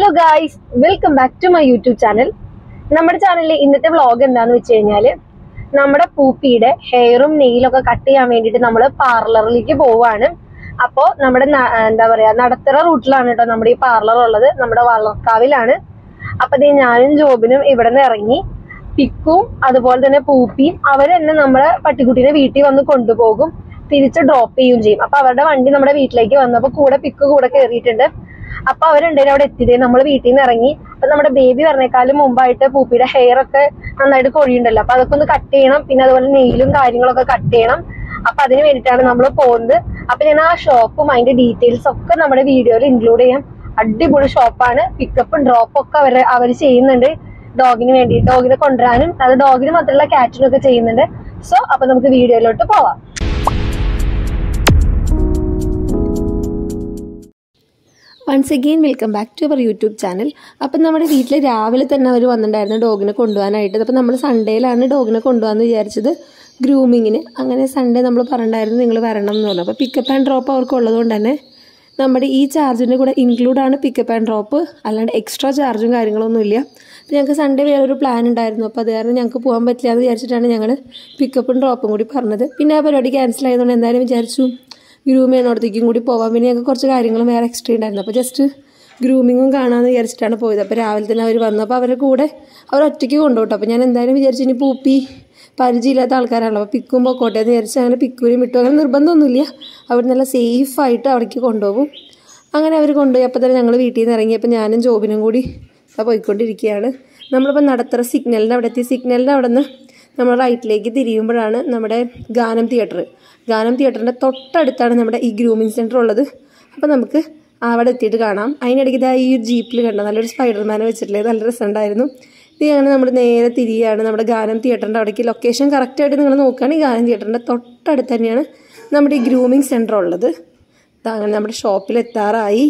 Guys, welcome back to my YouTube channel. നമ്മുടെ ചാനലിൽ ഇന്നത്തെ വ്ളോഗ് എന്താന്ന് വെച്ച് കഴിഞ്ഞാല് നമ്മുടെ പൂപ്പിയുടെ ഹെയറും നെയിലൊക്കെ കട്ട് ചെയ്യാൻ വേണ്ടിയിട്ട് നമ്മൾ പാർലറിലേക്ക് പോവാണ്. അപ്പോൾ നമ്മുടെ എന്താ പറയാ നടത്തറ റൂട്ടിലാണ് കേട്ടോ നമ്മുടെ ഈ പാർലർ ഉള്ളത്, നമ്മുടെ വളർക്കാവിലാണ്. അപ്പൊ ഞാനും ജോബിനും ഇവിടെ നിന്ന് ഇറങ്ങി. പിക്കും അതുപോലെ തന്നെ പൂപ്പിയും അവർ തന്നെ നമ്മുടെ പട്ടിക്കുട്ടീനെ വീട്ടിൽ വന്ന് കൊണ്ടുപോകും, തിരിച്ച് ഡ്രോപ്പ് ചെയ്യുകയും ചെയ്യും. അപ്പൊ അവരുടെ വണ്ടി നമ്മുടെ വീട്ടിലേക്ക് വന്നപ്പോൾ കൂടെ പിക്ക് കൂടെ കയറിയിട്ടുണ്ട്. അപ്പൊ അവരുണ്ടെങ്കിൽ അവിടെ എത്തിയതേ നമ്മൾ വീട്ടിൽ നിന്ന് ഇറങ്ങി. അപ്പൊ നമ്മുടെ ബേബി പറഞ്ഞേക്കാളും മുമ്പായിട്ട് പൂപ്പിയുടെ ഹെയർ ഒക്കെ നന്നായിട്ട് കൊഴിയുണ്ടല്ലോ, അപ്പൊ അതൊക്കെ ഒന്ന് കട്ട് ചെയ്യണം. പിന്നെ അതുപോലെ നെയിലും കാര്യങ്ങളൊക്കെ കട്ട് ചെയ്യണം. അപ്പൊ അതിന് വേണ്ടിയിട്ടാണ് നമ്മൾ പോകുന്നത്. അപ്പൊ ഞാൻ ആ ഷോപ്പും അതിന്റെ ഡീറ്റെയിൽസ് ഒക്കെ നമ്മുടെ വീഡിയോയിൽ ഇൻക്ലൂഡ് ചെയ്യാം. അടിപൊളി ഷോപ്പാണ്. പിക്കപ്പും ഡ്രോപ്പും ഒക്കെ അവർ ചെയ്യുന്നുണ്ട് ഡോഗിന് വേണ്ടി. ഡോഗിനെ കൊണ്ടുവരാനും അത് ഡോഗിന് മാത്രമല്ല കാറ്റിനും ഒക്കെ ചെയ്യുന്നുണ്ട്. സോ അപ്പൊ നമുക്ക് വീഡിയോയിലോട്ട് പോവാം. Once again welcome back to our YouTube channel. അപ്പം നമ്മുടെ വീട്ടിൽ രാവിലെ തന്നെ അവർ വന്നിട്ടുണ്ടായിരുന്നു ഡോഗിനെ കൊണ്ടുപോകാനായിട്ട്. അപ്പം നമ്മൾ സൺഡേയിലാണ് ഡോഗിനെ കൊണ്ടുപോകാമെന്ന് വിചാരിച്ചത് ഗ്രൂമിങ്ങിന്. അങ്ങനെ സൺഡേ നമ്മൾ പറഞ്ഞിട്ടുണ്ടായിരുന്നു നിങ്ങൾ വരണം എന്ന് പറഞ്ഞു. അപ്പോൾ പിക്കപ്പ് ആൻഡ് ഡ്രോപ്പ് അവർക്ക് ഉള്ളതുകൊണ്ട് തന്നെ നമ്മുടെ ഈ ചാർജിൻ്റെ കൂടെ ഇൻക്ലൂഡാണ് പിക്കപ്പ് ആൻഡ് ഡ്രോപ്പ്, അല്ലാണ്ട് എക്സ്ട്രാ ചാർജും കാര്യങ്ങളൊന്നുമില്ല. അപ്പോൾ ഞങ്ങൾക്ക് സൺഡേ വേറൊരു പ്ലാൻ ഉണ്ടായിരുന്നു. അപ്പോൾ അത് കാരണം ഞങ്ങൾക്ക് പോകാൻ പറ്റില്ല എന്ന് വിചാരിച്ചിട്ടാണ് ഞങ്ങൾ പിക്കപ്പും ഡ്രോപ്പും കൂടി പറഞ്ഞത്. പിന്നെ ആ പരിപാടി ക്യാൻസൽ ആയതുകൊണ്ട് എന്തായാലും വിചാരിച്ചു ഗ്രൂം ചെയ്യുന്നിടത്തേക്കും കൂടി പോകാൻ. പിന്നെ ഞങ്ങൾക്ക് കുറച്ച് കാര്യങ്ങളും വേറെ എക്സ്ട്രാ ഉണ്ടായിരുന്നു. അപ്പോൾ ജസ്റ്റ് ഗ്രൂമിങ്ങും കാണാമെന്ന് വിചാരിച്ചിട്ടാണ് പോയത്. അപ്പോൾ രാവിലെ തന്നെ അവർ വന്നു. അപ്പോൾ അവരുടെ കൂടെ അവർ ഒറ്റയ്ക്ക് കൊണ്ടുപോട്ടോ. അപ്പോൾ ഞാൻ എന്തായാലും വിചാരിച്ചു ഇനി പൂപ്പി പരിചയമില്ലാത്ത ആൾക്കാരാണല്ലോ, അപ്പോൾ പിക്കും പൊക്കോട്ടെ എന്ന് വിചാരിച്ച് അങ്ങനെ പിക്കൂരും വിട്ടു. അങ്ങനെ നിർബന്ധമൊന്നുമില്ല, അവർ നല്ല സേഫായിട്ട് അവിടേക്ക് കൊണ്ടുപോകും. അങ്ങനെ അവർ കൊണ്ടുപോയി. അപ്പോൾ തന്നെ ഞങ്ങൾ വീട്ടിൽ നിന്ന് ഇറങ്ങിയപ്പോൾ ഞാനും ജോബിനും കൂടി പോയിക്കൊണ്ടിരിക്കുകയാണ്. നമ്മളിപ്പോൾ നടത്തറ സിഗ്നലിൻ്റെ അവിടെ എത്തി. സിഗ്നലിൻ്റെ അവിടെ നിന്ന് നമ്മൾ റൈറ്റിലേക്ക് തിരിയുമ്പോഴാണ് നമ്മുടെ ഗാനം തിയേറ്ററിൻ്റെ തൊട്ടടുത്താണ് നമ്മുടെ ഈ ഗ്രൂമിങ് സെൻറ്റർ ഉള്ളത്. അപ്പോൾ നമുക്ക് അവിടെ എത്തിയിട്ട് കാണാം. അതിനിടയ്ക്ക് ഈ ജീപ്പിൽ കണ്ടോ നല്ലൊരു സ്പൈഡർമാനെ വെച്ചിട്ടില്ലേ, നല്ല രസമുണ്ടായിരുന്നു. ഇത് ഞങ്ങൾ നമ്മൾ നേരെ തിരിയുകയാണ് നമ്മുടെ ഗാനം തിയേറ്ററിൻ്റെ അവിടേക്ക്. ലൊക്കേഷൻ കറക്റ്റായിട്ട് നിങ്ങൾ നോക്കുകയാണെങ്കിൽ ഗാനം തിയേറ്ററിൻ്റെ തൊട്ടടുത്ത് തന്നെയാണ് നമ്മുടെ ഈ ഗ്രൂമിങ് സെൻറ്റർ ഉള്ളത്. അങ്ങനെ നമ്മുടെ ഷോപ്പിൽ എത്താറായി.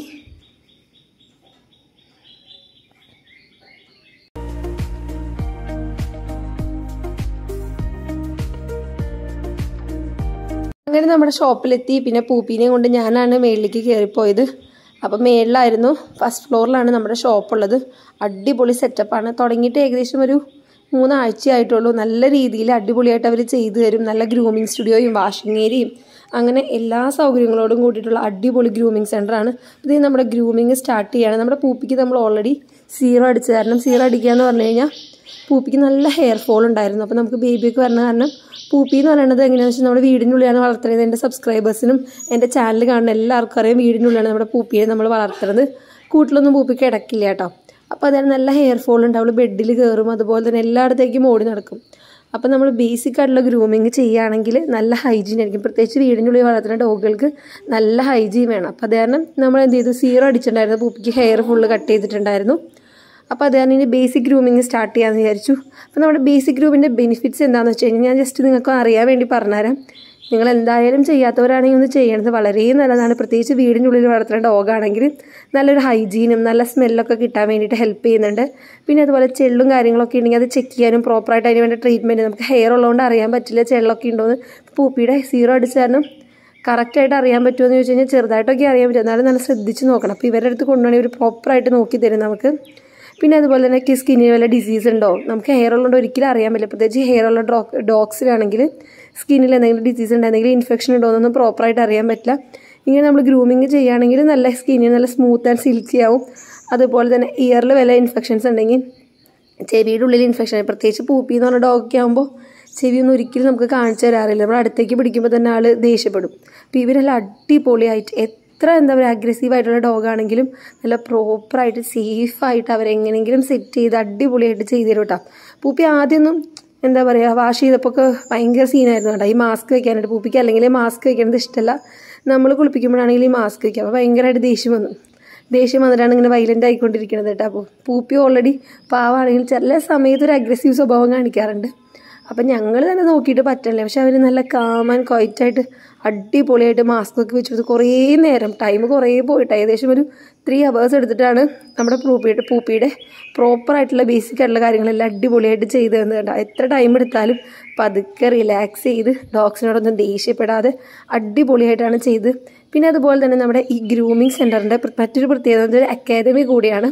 അങ്ങനെ നമ്മുടെ ഷോപ്പിലെത്തി. പിന്നെ പൂപ്പീനെയും കൊണ്ട് ഞാനാണ് മേളിലേക്ക് കയറിപ്പോയത്. അപ്പം മേളിലായിരുന്നു, ഫസ്റ്റ് ഫ്ലോറിലാണ് നമ്മുടെ ഷോപ്പുള്ളത്. അടിപൊളി സെറ്റപ്പാണ്. തുടങ്ങിയിട്ട് ഏകദേശം ഒരു 3 ആഴ്ചയായിട്ടുള്ളൂ. നല്ല രീതിയിൽ അടിപൊളിയായിട്ട് അവർ ചെയ്തു തരും. നല്ല ഗ്രൂമിങ് സ്റ്റുഡിയോയും വാഷിംഗ് ഏരിയയും അങ്ങനെ എല്ലാ സൗകര്യങ്ങളോടും കൂടിയിട്ടുള്ള അടിപൊളി ഗ്രൂമിങ് സെൻ്ററാണ്. ഇത് നമ്മുടെ ഗ്രൂമിങ് സ്റ്റാർട്ട് ചെയ്യുകയാണ്. നമ്മുടെ പൂപ്പിക്ക് നമ്മൾ ഓൾറെഡി സീറോ അടിച്ചു. കാരണം സീറോ അടിക്കുക എന്ന് പറഞ്ഞു കഴിഞ്ഞാൽ പൂപ്പിക്ക് നല്ല ഹെയർ ഫോൾ ഉണ്ടായിരുന്നു. അപ്പോൾ നമുക്ക് ബേബിയൊക്കെ വരണ കാരണം പൂപ്പി എന്ന് പറയുന്നത് എങ്ങനെയാണെന്ന് വെച്ചാൽ നമ്മുടെ വീടിനുള്ളിലാണ് വളർത്തുന്നത്. എൻ്റെ സബ്സ്ക്രൈബേഴ്സിനും എൻ്റെ ചാനൽ കാണുന്ന എല്ലാവർക്കും അറിയാം വീടിനുള്ളിലാണ് നമ്മുടെ പൂപ്പിയെ നമ്മൾ വളർത്തുന്നത്. കൂട്ടിലൊന്നും പൂപ്പിക്ക് കിടക്കില്ല കേട്ടോ. അപ്പോൾ അതാണ് നല്ല ഹെയർ ഫോൾ ഉണ്ട്. അവൾ ബെഡിൽ കയറും, അതുപോലെ തന്നെ എല്ലായിടത്തേക്കും ഓടി നടക്കും. അപ്പോൾ നമ്മൾ ബേസിക് ആയിട്ടുള്ള ഗ്രൂമിങ് ചെയ്യുകയാണെങ്കിൽ നല്ല ഹൈജീൻ ആയിരിക്കും. പ്രത്യേകിച്ച് വീടിനുള്ളിൽ വളർത്തുന്ന ഡോഗുകൾക്ക് നല്ല ഹൈജീൻ വേണം. അപ്പോൾ അത് കാരണം നമ്മൾ എന്ത് ചെയ്തു, സീറോ അടിച്ചിട്ടുണ്ടായിരുന്നു. പൂപ്പിക്ക് ഹെയർ ഫുള്ള് കട്ട് ചെയ്തിട്ടുണ്ടായിരുന്നു. അപ്പോൾ അത് കാരണം ഇനി ബേസിക് ഗ്രൂമിങ് സ്റ്റാർട്ട് ചെയ്യാമെന്ന് വിചാരിച്ചു. അപ്പോൾ നമ്മുടെ ബേസിക് ഗ്രൂമിൻ്റെ ബെനിഫിറ്റ്സ് എന്താണെന്ന് വെച്ച് കഴിഞ്ഞാൽ ഞാൻ ജസ്റ്റ് നിങ്ങൾക്ക് അറിയാൻ വേണ്ടി പറഞ്ഞുതരാം. നിങ്ങൾ എന്തായാലും ചെയ്യാത്തവരാണെങ്കിൽ ഒന്ന് ചെയ്യണത് വളരെ നല്ലതാണ്. പ്രത്യേകിച്ച് വീടിനുള്ളിൽ വളർത്തുന്ന ഡോഗാണെങ്കിൽ നല്ലൊരു ഹൈജീനും നല്ല സ്മെല്ലൊക്കെ കിട്ടാൻ വേണ്ടിയിട്ട് ഹെൽപ്പ് ചെയ്യുന്നുണ്ട്. പിന്നെ അതുപോലെ ചെള്ളും കാര്യങ്ങളൊക്കെ ഉണ്ടെങ്കിൽ അത് ചെക്ക് ചെയ്യാനും പ്രോപ്പറായിട്ട് അതിന് വേണ്ട ട്രീറ്റ്മെൻറ്റ്. നമുക്ക് ഹെയർ ഉള്ളതുകൊണ്ട് അറിയാൻ പറ്റില്ല ചെള്ളൊക്കെ ഉണ്ടോയെന്ന്. പൂപ്പിയുടെ സീറോ അടിച്ച കാരണം കറക്റ്റായിട്ട് അറിയാൻ പറ്റുമെന്ന് ചോദിച്ചു കഴിഞ്ഞാൽ ചെറുതായിട്ടൊക്കെ അറിയാൻ പറ്റും. എന്നാലും നല്ല ശ്രദ്ധിച്ച് നോക്കണം. അപ്പോൾ ഇവരുടെ അടുത്ത് കൊണ്ടുപോകണമെങ്കിൽ ഒരു പ്രോപ്പറായിട്ട് നോക്കി തരും നമുക്ക്. പിന്നെ അതുപോലെ തന്നെ സ്കിന്നിന് വല്ല ഡിസീസ് ഉണ്ടോ, നമുക്ക് ഹെയർ ഉള്ളതുകൊണ്ട് ഒരിക്കലും അറിയാൻ പറ്റില്ല. പ്രത്യേകിച്ച് ഹെയർ ഉള്ള ഡോഗ്സിലാണെങ്കിൽ സ്കിന്നിൽ എന്തെങ്കിലും ഡിസീസ് ഉണ്ടോ, എന്തെങ്കിലും ഇൻഫെക്ഷൻ ഉണ്ടോ എന്നൊന്നും പ്രോപ്പറായിട്ട് അറിയാൻ പറ്റില്ല. ഇങ്ങനെ നമ്മൾ ഗ്രൂമിങ് ചെയ്യുകയാണെങ്കിൽ നല്ല സ്കിന്നിന് നല്ല സ്മൂത്ത് ആൻഡ് സിൽക്കി ആവും. അതുപോലെ തന്നെ ഇയറിൽ വല്ല ഇൻഫെക്ഷൻസ് ഉണ്ടെങ്കിൽ, ചെവിയുടെ ഉള്ളിൽ ഇൻഫെക്ഷൻ, പ്രത്യേകിച്ച് പൂപ്പി എന്ന് പറഞ്ഞ ഡോഗൊക്കെ ആകുമ്പോൾ ചെവിയൊന്നും ഒരിക്കലും നമുക്ക് കാണിച്ചു തരാറില്ല. നമ്മൾ അടുത്തേക്ക് പിടിക്കുമ്പോൾ തന്നെ ആൾ ദേഷ്യപ്പെടും. അപ്പോൾ ഇവരെല്ലാം അടിപൊളിയായിട്ട് എത്ര എന്താ പറയുക അഗ്രസീവായിട്ടുള്ള ഡോഗാണെങ്കിലും നല്ല പ്രോപ്പറായിട്ട് സേഫായിട്ട് അവരെങ്ങനെയെങ്കിലും സെറ്റ് ചെയ്ത് അടിപൊളിയായിട്ട് ചെയ്ത് തരും കേട്ടോ. പൂപ്പി ആദ്യമൊന്നും എന്താ പറയുക വാഷ് ചെയ്തപ്പോൾ ഒക്കെ ഭയങ്കര സീനായിരുന്നു കേട്ടോ. ഈ മാസ്ക് വയ്ക്കാനായിട്ട് പൂപ്പിക്ക് അല്ലെങ്കിൽ മാസ്ക് വയ്ക്കുന്നത് ഇഷ്ടമല്ല. നമ്മൾ കുളിപ്പിക്കുമ്പോഴാണെങ്കിൽ ഈ മാസ്ക് വയ്ക്കുക. അപ്പോൾ ഭയങ്കരമായിട്ട് ദേഷ്യം വന്നിട്ടാണ് ഇങ്ങനെ വൈലൻ്റ് ആയിക്കൊണ്ടിരിക്കുന്നത് കേട്ടോ. അപ്പോൾ പൂപ്പി ഓൾറെഡി പാവാണെങ്കിൽ ചില സമയത്ത് ഒരു അഗ്രസീവ് സ്വഭാവം കാണിക്കാറുണ്ട്. അപ്പം ഞങ്ങൾ തന്നെ നോക്കിയിട്ട് പറ്റില്ല. പക്ഷെ അവർ നല്ല കാം ആൻഡ് ക്വയറ്റായിട്ട് അടിപൊളിയായിട്ട് മാസ്ക് ഒക്കെ വെച്ചിട്ട് കുറേ നേരം ടൈം കുറേ പോയിട്ട് ഏകദേശം ഒരു 3 hours എടുത്തിട്ടാണ് നമ്മുടെ പൂപ്പിയുടെ പ്രോപ്പറായിട്ടുള്ള ബേസിക് ആയിട്ടുള്ള കാര്യങ്ങളെല്ലാം അടിപൊളിയായിട്ട് ചെയ്ത് തന്നത് കേട്ടോ. എത്ര ടൈം എടുത്താലും പതുക്കെ റിലാക്സ് ചെയ്ത് ഡോഗ്സിനോടൊന്നും ദേഷ്യപ്പെടാതെ അടിപൊളിയായിട്ടാണ് ചെയ്ത്. പിന്നെ അതുപോലെ തന്നെ നമ്മുടെ ഈ ഗ്രൂമിങ് സെൻറ്ററിൻ്റെ മറ്റൊരു പ്രത്യേകത ഒരു അക്കാദമി കൂടിയാണ്.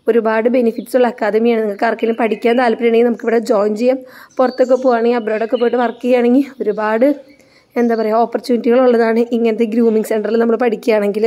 ഒരുപാട് ബെനിഫിറ്റ്സ് ഉള്ള അക്കാദമിയാണ്. നിങ്ങൾക്ക് ആർക്കെങ്കിലും പഠിക്കാൻ താല്പര്യമുണ്ടെങ്കിൽ നമുക്കിവിടെ ജോയിൻ ചെയ്യാം. പുറത്തൊക്കെ പോവുകയാണെങ്കിൽ അബ്രോഡൊക്കെ പോയിട്ട് വർക്ക് ചെയ്യുകയാണെങ്കിൽ ഒരുപാട് എന്താ പറയുക ഓപ്പർച്യൂണിറ്റികൾ ഉള്ളതാണ് ഇങ്ങനത്തെ ഗ്രൂമിങ് സെൻറ്ററിൽ നമ്മൾ പഠിക്കുകയാണെങ്കിൽ.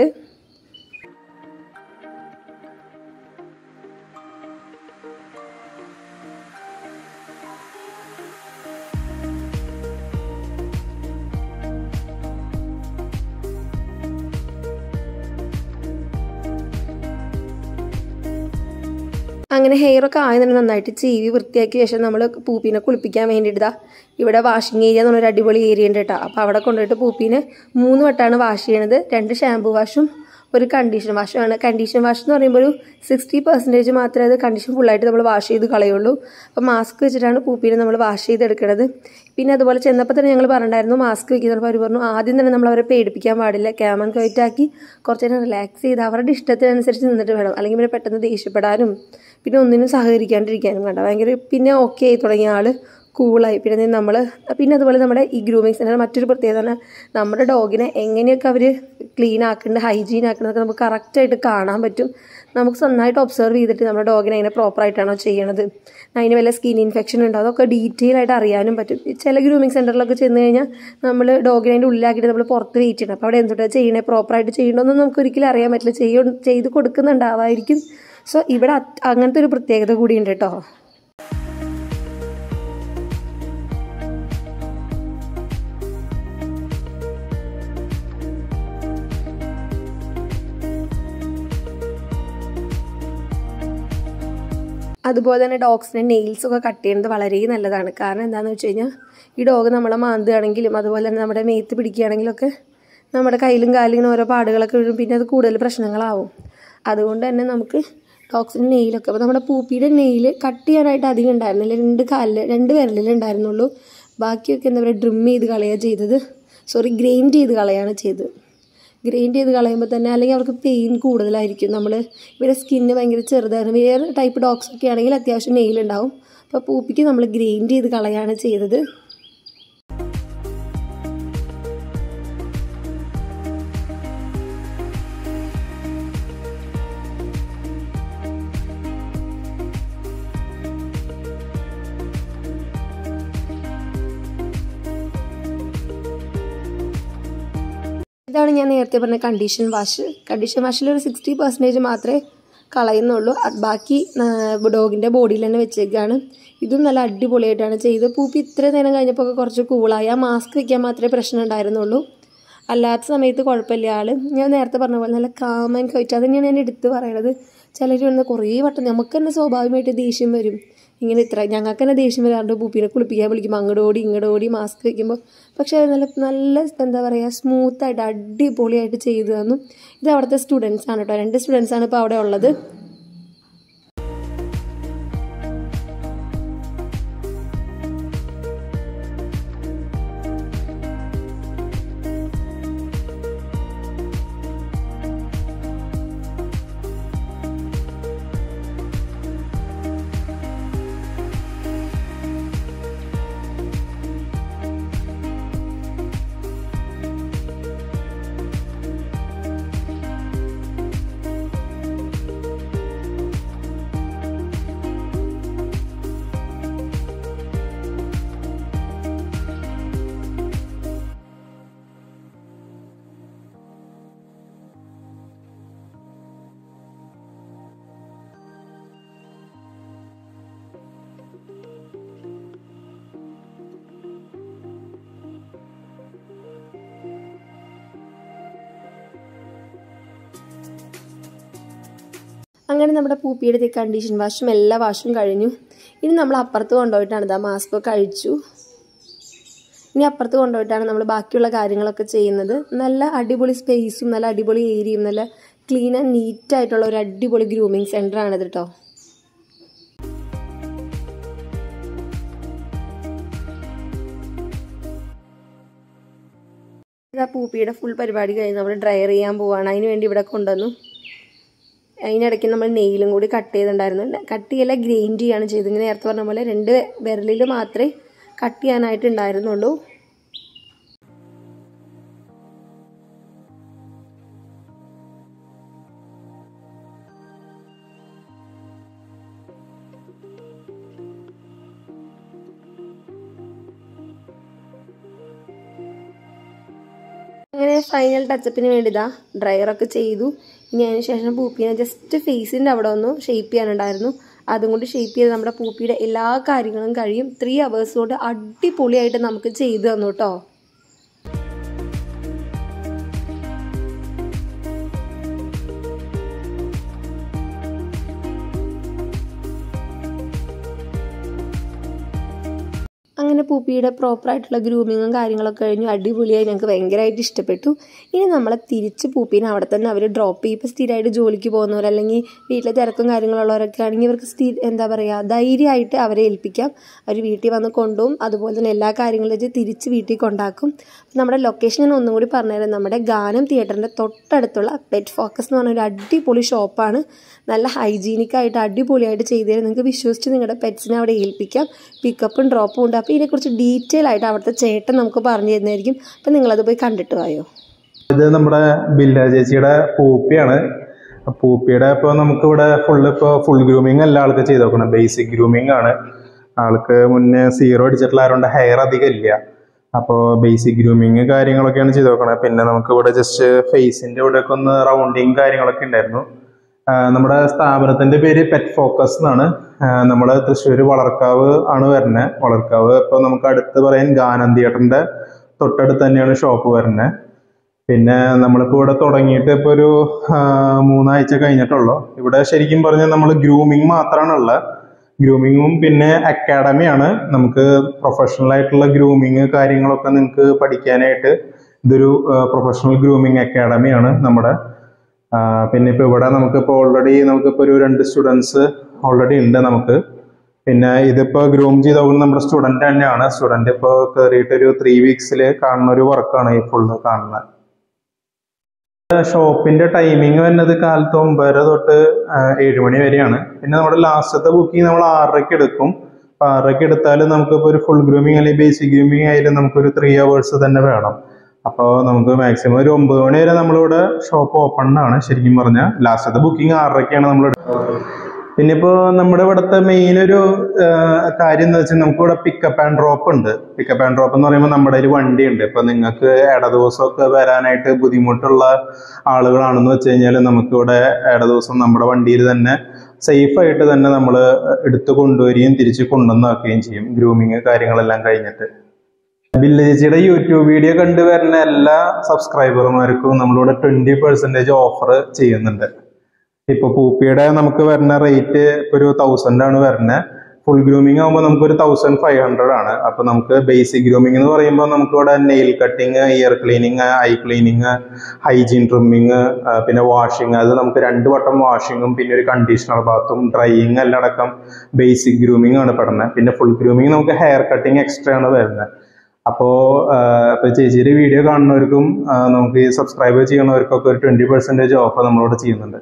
അങ്ങനെ ഹെയറൊക്കെ ആയതുകൊണ്ട് നന്നായിട്ട് ചീവി വൃത്തിയാക്കിയ ശേഷം നമ്മൾ പൂപ്പീനെ കുളിപ്പിക്കാൻ വേണ്ടിയിട്ടാ ഇവിടെ വാഷിംഗ് ഏരിയ എന്നുള്ളൊരു അടിപൊളി ഏരിയ ഉണ്ട് കേട്ടോ. അപ്പോൾ അവിടെ കൊണ്ടുപോയിട്ട് പൂപ്പീനെ 3 വട്ടമാണ് വാഷ് ചെയ്യണത്. 2 ഷാമ്പു വാഷും ഒരു കണ്ടീഷൻ വാഷുമാണ്. കണ്ടീഷൻ വാഷ് എന്ന് പറയുമ്പോൾ ഒരു 60% മാത്രമേ അത് കണ്ടീഷൻ ഫുള്ളായിട്ട് നമ്മൾ വാഷ് ചെയ്ത് കളയുള്ളൂ. അപ്പോൾ മാസ്ക് വെച്ചിട്ടാണ് പൂപ്പീനെ നമ്മൾ വാഷ് ചെയ്തെടുക്കുന്നത്. പിന്നെ അതുപോലെ ചെന്നപ്പോൾ തന്നെ ഞങ്ങൾ പറഞ്ഞിട്ടുണ്ടായിരുന്നു മാസ്ക് വെക്കുന്നപ്പോൾ അവർ പറഞ്ഞു ആദ്യം തന്നെ നമ്മൾ അവരെ പേടിപ്പിക്കാൻ പാടില്ല, ക്യാമൻ ക്വൈറ്റാക്കി കുറച്ച് നേരം റിലാക്സ് ചെയ്ത് അവരുടെ ഇഷ്ടത്തിനനുസരിച്ച് നിന്നിട്ട് വേണം, അല്ലെങ്കിൽ പിന്നെ പെട്ടെന്ന് ദേഷ്യപ്പെടാനും പിന്നെ ഒന്നിനും സഹകരിക്കാണ്ടിരിക്കാനും കണ്ട ഭയങ്കര പിന്നെ ഓക്കെ ആയി തുടങ്ങിയ ആൾ കൂളായി. പിന്നെ അതുപോലെ നമ്മുടെ ഈ ഗ്രൂമിങ് സെൻറ്റർ മറ്റൊരു പ്രത്യേകത നമ്മുടെ ഡോഗിനെ എങ്ങനെയൊക്കെ അവർ ക്ലീൻ ആക്കുന്നുണ്ട് ഹൈജീൻ ആക്കുന്നതൊക്കെ നമുക്ക് കറക്റ്റായിട്ട് കാണാൻ പറ്റും. നമുക്ക് നന്നായിട്ട് ഒബ്സർവ് ചെയ്തിട്ട് നമ്മുടെ ഡോഗിനെ അതിനെ പ്രോപ്പറായിട്ടാണോ ചെയ്യണത്, അതിന് വല്ല സ്കിൻ ഇൻഫെക്ഷൻ ഉണ്ടോ അതൊക്കെ ഡീറ്റെയിൽ ആയിട്ട് അറിയാനും പറ്റും. ചില ഗ്രൂമിങ് സെൻറ്ററിലൊക്കെ ചെന്ന് കഴിഞ്ഞാൽ നമ്മൾ ഡോഗിനെ അതിൻ്റെ ഉള്ളിലാക്കിയിട്ട് നമ്മൾ പുറത്ത് വെയിറ്റ് ചെയ്യണം. അപ്പോൾ അവിടെ എന്തുകൊണ്ടാണ് ചെയ്യണേ, പ്രോപ്പറായിട്ട് ചെയ്യണമെന്നൊന്നും നമുക്ക് ഒരിക്കലും അറിയാൻ പറ്റില്ല. ചെയ്ത് കൊടുക്കുന്നുണ്ടാവായിരിക്കും. സോ ഇവിടെ അങ്ങനത്തെ ഒരു പ്രത്യേകത കൂടിയുണ്ട് കേട്ടോ. അതുപോലെ തന്നെ ഡോഗ്സിൻ്റെ നെയിൽസൊക്കെ കട്ട് ചെയ്യുന്നത് വളരെ നല്ലതാണ്. കാരണം എന്താണെന്ന് വെച്ച് കഴിഞ്ഞാൽ ഈ ഡോഗ് നമ്മളെ മാന്തുകയാണെങ്കിലും അതുപോലെ തന്നെ നമ്മുടെ മേത്ത് പിടിക്കുകയാണെങ്കിലൊക്കെ നമ്മുടെ കയ്യിലും കാലിലും ഓരോ പാടുകളൊക്കെ വീഴും. പിന്നെ അത് കൂടുതൽ പ്രശ്നങ്ങളാവും. അതുകൊണ്ട് തന്നെ നമുക്ക് ഡോഗ്സിൻ്റെ നെയിലൊക്കെ അപ്പോൾ നമ്മുടെ പൂപ്പിയുടെ നെയിൽ കട്ട് ചെയ്യാനായിട്ട് അധികം ഉണ്ടായിരുന്നില്ല. 2 വിരലിൽ ഉണ്ടായിരുന്നുള്ളൂ. ബാക്കിയൊക്കെ എന്താ പറയുക ഡ്രിം ചെയ്ത് കളയുക ചെയ്തത്, ഗ്രൈൻഡ് ചെയ്ത് കളയാണ് ചെയ്തത്. ഗ്രൈൻഡ് ചെയ്ത് കളയുമ്പോൾ തന്നെ അല്ലെങ്കിൽ അവർക്ക് പെയിൻ കൂടുതലായിരിക്കും. ഇവരുടെ സ്കിന്ന് ഭയങ്കര ചെറുതായിരുന്നു. വേറെ ടൈപ്പ് ഡോഗ്സ് ഒക്കെ ആണെങ്കിൽ അത്യാവശ്യം നെയിലുണ്ടാവും. അപ്പോൾ പൂപ്പിക്ക് നമ്മൾ ഗ്രൈൻഡ് ചെയ്ത് കളയാണ് ചെയ്തത്. ഇതാണ് ഞാൻ നേരത്തെ പറഞ്ഞ കണ്ടീഷൻ വാഷ്. കണ്ടീഷൻ വാഷിൽ ഒരു 60% മാത്രമേ കളയുന്നുള്ളൂ. ബാക്കി ഡോഗിൻ്റെ ബോഡിയിൽ തന്നെ വെച്ചേക്കാണ്. ഇതും നല്ല അടിപൊളിയായിട്ടാണ് ചെയ്തത്. പൂപ്പി ഇത്ര നേരം കഴിഞ്ഞപ്പോൾ കുറച്ച് കൂളായി. ആ മാസ്ക് വയ്ക്കാൻ മാത്രമേ പ്രശ്നം ഉണ്ടായിരുന്നുള്ളൂ. അല്ലാത്ത സമയത്ത് കുഴപ്പമില്ല. ആൾ ഞാൻ നേരത്തെ പറഞ്ഞ പോലെ നല്ല കാം ആൻഡ് ക്വൈറ്റ്. അത് തന്നെയാണ് ഞാൻ എടുത്ത് പറയണത്. ചിലർ വന്ന് കുറേ വട്ടം നമുക്ക് തന്നെ സ്വാഭാവികമായിട്ട് ദേഷ്യം വരും. ഞങ്ങൾക്ക് തന്നെ ദേഷ്യം വരാറുണ്ട്. പൂപ്പീനെ കുളിപ്പിക്കാൻ വിളിക്കുമ്പോൾ ഇങ്ങോട്ടോടി മാസ്ക് വയ്ക്കുമ്പോൾ. പക്ഷേ അത് നല്ല എന്താ പറയുക സ്മൂത്തായിട്ട് അടിപൊളിയായിട്ട് ചെയ്തു തന്നു. ഇത് അവിടുത്തെ സ്റ്റുഡൻസ് ആണ് കേട്ടോ. 2 സ്റ്റുഡൻസാണ് ഇപ്പോൾ അവിടെ ഉള്ളത്. അങ്ങനെ നമ്മുടെ പൂപ്പിയുടെ കണ്ടീഷൻ വാഷും എല്ലാ വാഷും കഴിഞ്ഞു. ഇനി നമ്മൾ അപ്പുറത്ത് കൊണ്ടുപോയിട്ടാണ് മാസ്ക് ഒക്കെ അഴിച്ചു. ഇനി അപ്പുറത്ത് കൊണ്ടുപോയിട്ടാണ് നമ്മൾ ബാക്കിയുള്ള കാര്യങ്ങളൊക്കെ ചെയ്യുന്നത്. നല്ല അടിപൊളി സ്പേസും നല്ല അടിപൊളി ഏരിയയും നല്ല ക്ലീൻ ആൻഡ് നീറ്റായിട്ടുള്ള ഒരു അടിപൊളി ഗ്രൂമിങ് സെൻ്റർ ആണിത് കേട്ടോ. ഇതാ പൂപ്പിയുടെ ഫുൾ പരിപാടി കഴിഞ്ഞ് നമ്മൾ ഡ്രയർ ചെയ്യാൻ പോവുകയാണ്. അതിന് വേണ്ടി ഇവിടെ കൊണ്ടുവന്നു. അതിനിടയ്ക്ക് നമ്മൾ നെയിലും കൂടി കട്ട് ചെയ്തിട്ടുണ്ടായിരുന്നു. കട്ട് ചെയ്യല്ല, ഗ്രൈൻഡ് ചെയ്യാണ് ചെയ്തത്. ഇങ്ങനെ നേരത്തെ പറഞ്ഞ പോലെ 2 വിരലിൽ മാത്രമേ കട്ട് ചെയ്യാനായിട്ട് ഉണ്ടായിരുന്നുള്ളൂ. അങ്ങനെ ഫൈനൽ ടച്ചപ്പിന് വേണ്ടി ഇതാ ഡ്രയറൊക്കെ ചെയ്തു. ഇനി അതിന് ശേഷം പൂപ്പീനെ ജസ്റ്റ് ഫേസിൻ്റെ അവിടെ ഒന്ന് ഷേപ്പ് ചെയ്യാനുണ്ടായിരുന്നു. അതും കൊണ്ട് ഷേപ്പ് ചെയ്ത് നമ്മുടെ പൂപ്പിയുടെ എല്ലാ കാര്യങ്ങളും കഴിയും. 3 hours കൊണ്ട് അടിപൊളിയായിട്ട് നമുക്ക് ചെയ്തു തന്നു കേട്ടോ. അങ്ങനെ പൂപ്പിയുടെ പ്രോപ്പറായിട്ടുള്ള ഗ്രൂമിങ്ങും കാര്യങ്ങളൊക്കെ കഴിഞ്ഞു. അടിപൊളിയായി, ഞങ്ങൾക്ക് ഭയങ്കരമായിട്ട് ഇഷ്ടപ്പെട്ടു. ഇനി നമ്മളെ തിരിച്ച് പൂപ്പീനെ അവിടെ തന്നെ അവർ ഡ്രോപ്പ് ചെയ്യും. ഇപ്പോൾ സ്ഥിരമായിട്ട് ജോലിക്ക് പോകുന്നവർ അല്ലെങ്കിൽ വീട്ടിലെ തിരക്കും കാര്യങ്ങളുള്ളവരൊക്കെ ആണെങ്കിൽ ഇവർക്ക് എന്താ പറയുക, ധൈര്യമായിട്ട് അവരെ ഏൽപ്പിക്കാം. അവർ വീട്ടിൽ വന്ന് കൊണ്ടുപോകും. അതുപോലെ തന്നെ എല്ലാ കാര്യങ്ങളും വെച്ച് തിരിച്ച് വീട്ടിൽ കൊണ്ടാക്കും. നമ്മുടെ ലൊക്കേഷൻ ഞാൻ ഒന്നും കൂടി പറഞ്ഞുതരാം. നമ്മുടെ ഗാനം തിയേറ്ററിൻ്റെ തൊട്ടടുത്തുള്ള പെറ്റ് ഫോക്കസ് എന്ന് പറഞ്ഞൊരു അടിപൊളി ഷോപ്പാണ്. നല്ല ഹൈജീനിക്കായിട്ട് അടിപൊളിയായിട്ട് ചെയ്തു തരും. നിങ്ങൾക്ക് വിശ്വസിച്ച് നിങ്ങളുടെ പെറ്റ്സിനെ അവിടെ ഏൽപ്പിക്കാം. പിക്കപ്പും ഡ്രോപ്പും ഉണ്ട്. അപ്പോൾ ഇതിനെക്കുറിച്ച് ഡീറ്റെയിൽ ആയിട്ട് അവിടുത്തെ ചേട്ടൻ നമുക്ക് പറഞ്ഞു തരുന്നതായിരിക്കും. അപ്പം നിങ്ങളത് പോയി കണ്ടിട്ട് പോയോ. ഇത് നമ്മുടെ ബില്ല ചേച്ചിയുടെ പൂപ്പിയാണ്. പൂപ്പിയുടെ ഇപ്പോൾ നമുക്കിവിടെ ഫുൾ ഗ്രൂമിങ് അല്ല ആൾക്ക് ചെയ്ത് നോക്കണം. ബേസിക് ഗ്രൂമിങ് ആണ്. ആൾക്ക് മുന്നേ 0 അടിച്ചിട്ടുള്ള ആയതുകൊണ്ട് ഹെയർ അധികം ഇല്ല. അപ്പോൾ ബേസിക് ഗ്രൂമിങ് കാര്യങ്ങളൊക്കെയാണ് ചെയ്ത് നോക്കണത്. പിന്നെ നമുക്കിവിടെ ജസ്റ്റ് ഫേസിൻ്റെ ഇവിടെയൊക്കെ ഒന്ന് റൗണ്ടിങ് കാര്യങ്ങളൊക്കെ ഉണ്ടായിരുന്നു. നമ്മുടെ സ്ഥാപനത്തിൻ്റെ പേര് പെറ്റ് ഫോക്കസ് എന്നാണ്. നമ്മൾ തൃശ്ശൂർ വളർക്കാവ് ആണ് വരുന്നത്. വളർക്കാവ് ഇപ്പോൾ നമുക്ക് അടുത്ത് പറയാൻ ഗാനം തിയേറ്ററിൻ്റെ തൊട്ടടുത്ത് തന്നെയാണ് ഷോപ്പ് വരുന്നത്. പിന്നെ നമ്മളിപ്പോൾ ഇവിടെ തുടങ്ങിയിട്ട് ഇപ്പോൾ ഒരു 3 ആഴ്ച കഴിഞ്ഞിട്ടുള്ളൂ. ഇവിടെ ശരിക്കും പറഞ്ഞാൽ നമ്മൾ ഗ്രൂമിങ് മാത്രമാണുള്ളത്. ഗ്രൂമിങ്ങും പിന്നെ അക്കാഡമിയാണ്. നമുക്ക് പ്രൊഫഷണൽ ആയിട്ടുള്ള ഗ്രൂമിങ് കാര്യങ്ങളൊക്കെ നിങ്ങൾക്ക് പഠിക്കാനായിട്ട് ഇതൊരു പ്രൊഫഷണൽ ഗ്രൂമിങ് അക്കാഡമിയാണ് നമ്മുടെ. പിന്നെ ഇപ്പോൾ ഇവിടെ നമുക്കിപ്പോൾ നമുക്കിപ്പോൾ ഒരു 2 സ്റ്റുഡൻസ് ഓൾറെഡി ഉണ്ട് നമുക്ക്. പിന്നെ ഇതിപ്പോൾ ഗ്രൂം ചെയ്ത് പോകുന്ന നമ്മുടെ സ്റ്റുഡൻറ്റ് തന്നെയാണ്. സ്റ്റുഡൻറ്റ് ഇപ്പോൾ കയറിയിട്ട് ഒരു 3 weeks കാണുന്ന ഒരു വർക്കാണ് ഈ ഫുള്ള് കാണുന്നത്. ഷോപ്പിൻ്റെ ടൈമിങ് വരുന്നത് കാലത്ത് 9 തൊട്ട് 7 മണി വരെയാണ്. പിന്നെ നമ്മുടെ ലാസ്റ്റത്തെ ബുക്കിംഗ് നമ്മൾ 6:00 എടുക്കും. അപ്പോൾ 6:00 എടുത്താൽ നമുക്കിപ്പോൾ ഒരു ഫുൾ ഗ്രൂമിങ് അല്ലെങ്കിൽ ബേസിക് ഗ്രൂമിങ് ആയാലും നമുക്കൊരു 3 hours തന്നെ വേണം. അപ്പോൾ നമുക്ക് മാക്സിമം ഒരു 9 മണി വരെ നമ്മളിവിടെ ഷോപ്പ് ഓപ്പൺ ആണ്. ശരിക്കും പറഞ്ഞാൽ ലാസ്റ്റത്തെ ബുക്കിംഗ് 6:00 നമ്മൾ എടുക്കുന്നത്. പിന്നെ ഇപ്പോൾ നമ്മുടെ ഇവിടുത്തെ മെയിൻ ഒരു കാര്യം എന്താ വെച്ചാൽ നമുക്കിവിടെ പിക്കപ്പ് ആൻഡ് ഡ്രോപ്പ് ഉണ്ട്. പിക്കപ്പ് ആൻഡ് ഡ്രോപ്പ് എന്ന് പറയുമ്പോൾ നമ്മുടെ ഒരു വണ്ടി ഉണ്ട്. ഇപ്പോൾ നിങ്ങൾക്ക് ദിവസമൊക്കെ വരാനായിട്ട് ബുദ്ധിമുട്ടുള്ള ആളുകളാണെന്ന് വെച്ച് കഴിഞ്ഞാൽ നമുക്കിവിടെ ദിവസം നമ്മുടെ വണ്ടിയിൽ തന്നെ സേഫായിട്ട് തന്നെ നമ്മൾ എടുത്തു കൊണ്ടുവരികയും തിരിച്ച് കൊണ്ടുവന്നാക്കുകയും ചെയ്യും. ഗ്രൂമിങ് കാര്യങ്ങളെല്ലാം കഴിഞ്ഞിട്ട്. ബില്ല ചേച്ചിയുടെ യൂട്യൂബ് വീഡിയോ കണ്ടുവരുന്ന എല്ലാ സബ്സ്ക്രൈബർമാർക്കും നമ്മളിവിടെ 20% ഓഫർ ചെയ്യുന്നുണ്ട്. ഇപ്പോൾ പൂപ്പിയുടെ നമുക്ക് വരുന്ന റേറ്റ് ഒരു 1000 ആണ് വരുന്നത്. ഫുൾ ഗ്രൂമിങ് ആകുമ്പോൾ നമുക്കൊരു 1500 ആണ്. അപ്പോൾ നമുക്ക് ബേസിക് ഗ്രൂമിങ് എന്ന് പറയുമ്പോൾ നമുക്കിവിടെ nail cutting, ear cleaning, eye cleaning, hygiene trimming, പിന്നെ വാഷിങ്. അത് നമുക്ക് 2 വട്ടം വാഷിങ്ങും പിന്നെ ഒരു കണ്ടീഷണർ ബാത്തും ഡ്രൈയിങ് എല്ലാം അടക്കം ബേസിക് ഗ്രൂമിങ് ആണ് പെടുന്നത്. പിന്നെ ഫുൾ ഗ്രൂമിങ് നമുക്ക് ഹെയർ കട്ടിങ് എക്സ്ട്രാ ആണ് വരുന്നത്. അപ്പോൾ ചേച്ചിയുടെ വീഡിയോ കാണുന്നവർക്കും നമുക്ക് ഈ സബ്സ്ക്രൈബ് ചെയ്യുന്നവർക്കൊക്കെ ഒരു 20% ഓഫർ നമ്മളോട് ചെയ്യുന്നുണ്ട്.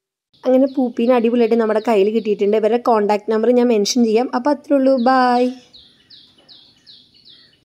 അങ്ങനെ പൂപ്പീനെ അടിപൊളിയായിട്ട് നമ്മുടെ കയ്യിൽ കിട്ടിയിട്ടുണ്ട്. ഇവരുടെ കോൺടാക്ട് നമ്പർ ഞാൻ മെൻഷൻ ചെയ്യാം. അപ്പോൾ അത്രേ ഉള്ളൂ. ബൈ.